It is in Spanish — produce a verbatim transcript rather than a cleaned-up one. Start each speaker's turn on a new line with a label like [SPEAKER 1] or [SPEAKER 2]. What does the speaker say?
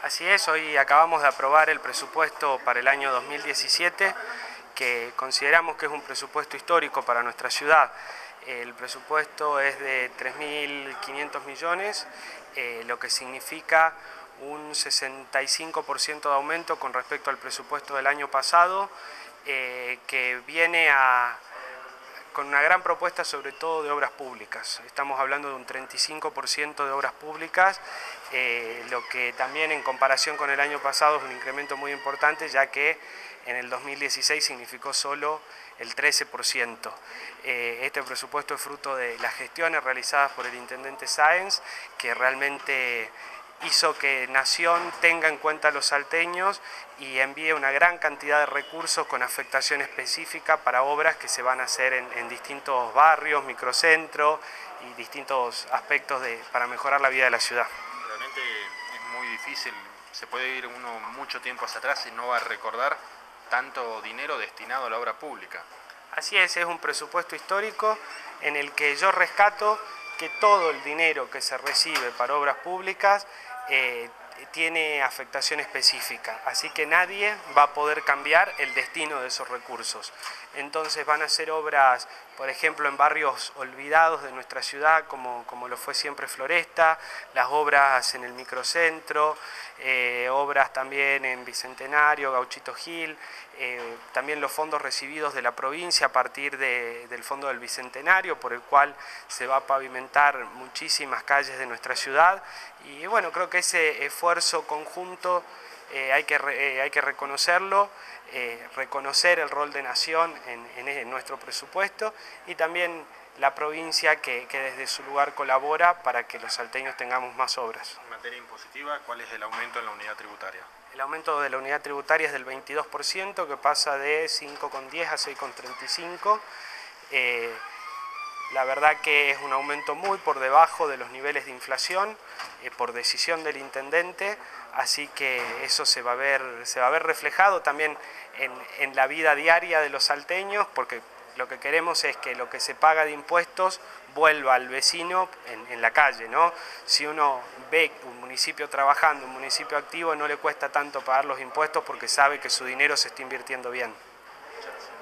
[SPEAKER 1] Así es, hoy acabamos de aprobar el presupuesto para el año dos mil diecisiete, que consideramos que es un presupuesto histórico para nuestra ciudad. El presupuesto es de tres mil quinientos millones, eh, lo que significa un sesenta y cinco por ciento de aumento con respecto al presupuesto del año pasado, eh, que viene a... con una gran propuesta sobre todo de obras públicas. Estamos hablando de un treinta y cinco por ciento de obras públicas, eh, lo que también en comparación con el año pasado es un incremento muy importante, ya que en el dos mil dieciséis significó solo el trece por ciento. Eh, este presupuesto es fruto de las gestiones realizadas por el intendente Sáenz, que realmente hizo que Nación tenga en cuenta a los salteños y envíe una gran cantidad de recursos con afectación específica para obras que se van a hacer en, en distintos barrios, microcentros y distintos aspectos de, para mejorar la vida de la ciudad.
[SPEAKER 2] Realmente es muy difícil, se puede ir uno mucho tiempo hacia atrás y no va a recordar tanto dinero destinado a la obra pública.
[SPEAKER 1] Así es, es un presupuesto histórico en el que yo rescato que todo el dinero que se recibe para obras públicas eh, tiene afectación específica, así que nadie va a poder cambiar el destino de esos recursos. Entonces van a ser obras, por ejemplo, en barrios olvidados de nuestra ciudad, como, como lo fue siempre Floresta, las obras en el microcentro, eh, obras también en Bicentenario, Gauchito Gil, eh, también los fondos recibidos de la provincia a partir de, del Fondo del Bicentenario, por el cual se va a pavimentar muchísimas calles de nuestra ciudad. Y bueno, creo que ese esfuerzo conjunto eh, hay, que re, eh, hay que reconocerlo, eh, reconocer el rol de Nación en, en, en nuestro presupuesto y también la provincia que, que desde su lugar colabora para que los salteños tengamos más obras.
[SPEAKER 2] En materia impositiva, ¿cuál es el aumento en la unidad tributaria?
[SPEAKER 1] El aumento de la unidad tributaria es del veintidós por ciento, que pasa de cinco coma diez a seis coma treinta y cinco. Eh, La verdad que es un aumento muy por debajo de los niveles de inflación, eh, por decisión del intendente, así que eso se va a ver, se va a ver reflejado también en, en la vida diaria de los salteños, porque lo que queremos es que lo que se paga de impuestos vuelva al vecino en, en la calle, ¿no? Si uno ve un municipio trabajando, un municipio activo, no le cuesta tanto pagar los impuestos porque sabe que su dinero se está invirtiendo bien.